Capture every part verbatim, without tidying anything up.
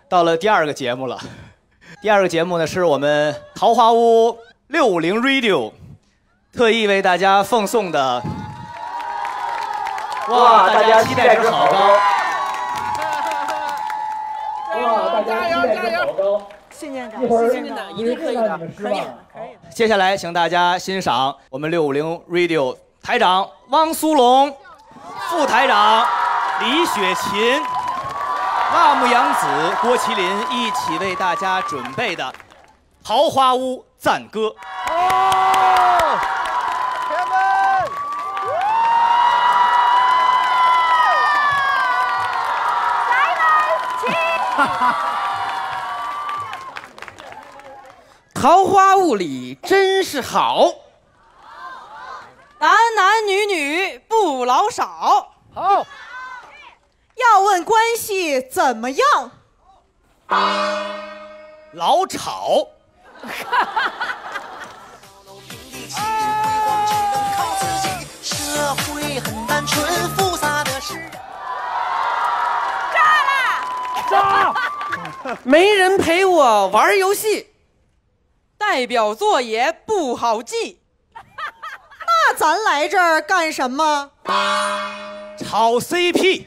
到了第二个节目了。第二个节目呢，是我们桃花坞六五零 Radio 特意为大家奉送的。哇，大家期待值好高！哇，大家期待值好高！ 信念感，信念感，一定可以的，可以的，可以的。 接下来，请大家欣赏我们六五零 Radio 台长汪苏泷、副台长李雪琴、辣目洋子、郭麒麟一起为大家准备的《桃花坞赞歌》。 哦，天们！ 来们起！ 桃花坞里真是好， 男男女女不老少。 好， 要问关系怎么样？ 老吵。 社会很单纯，复杂的是。 炸！没人陪我玩游戏， 代表作也不好记。 那咱来这儿干什么？ 炒 C P。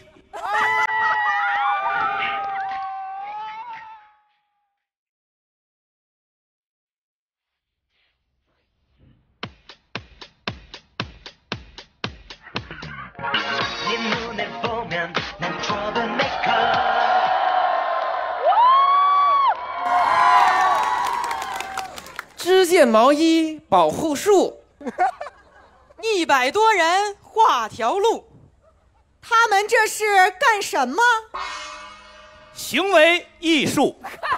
织件毛衣保护树， 一百多人画条路。 他们这是干什么？ 行为艺术。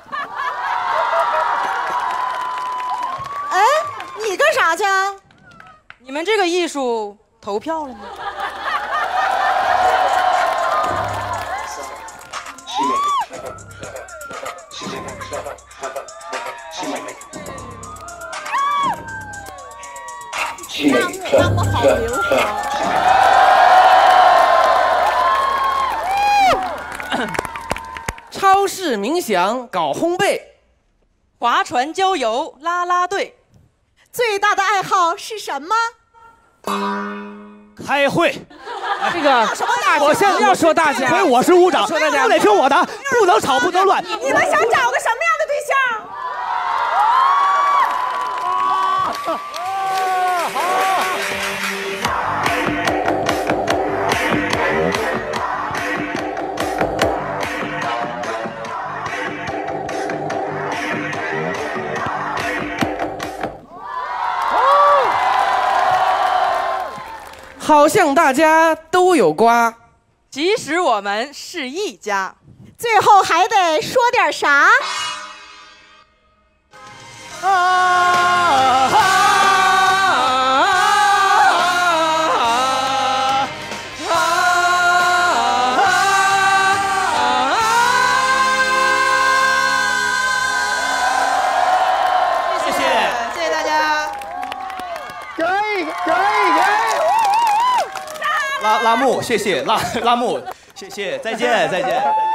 哎，你干啥去啊？ 你们这个艺术投票了吗？ 让我让我好灵活。 超市冥想搞烘焙， 划船郊游啦啦队。 最大的爱好是什么？ 开会。 这个什么大家？ 我现在要说大家， 所以我是屋长， 说大家都得听我的，不能吵，不能乱。 你们想找个什么样的对象？ 好像大家都有瓜， 即使我们是一家， 最后还得说点啥？ 啊啊谢谢， 谢谢大家。 可以，可以，可以。 拉拉木，谢谢拉拉木，谢谢，再见，再见。